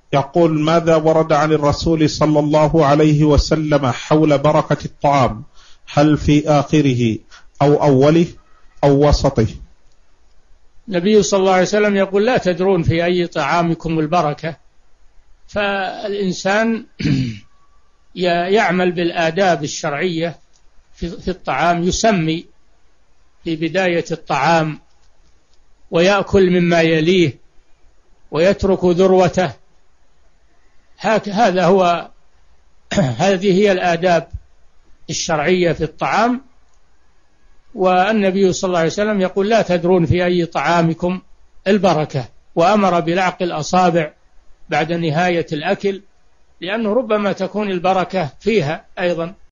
يقول: ماذا ورد عن الرسول صلى الله عليه وسلم حول بركة الطعام؟ هل في آخره أو أوله أو وسطه؟ النبي صلى الله عليه وسلم يقول: لا تدرون في أي طعامكم البركة. فالإنسان يعمل بالآداب الشرعية في الطعام، يسمي في بداية الطعام، ويأكل مما يليه، ويترك ذروته. هذه هي الآداب الشرعية في الطعام. والنبي صلى الله عليه وسلم يقول: لا تدرون في أي طعامكم البركة، وأمر بلعق الأصابع بعد نهاية الأكل، لأنه ربما تكون البركة فيها أيضا.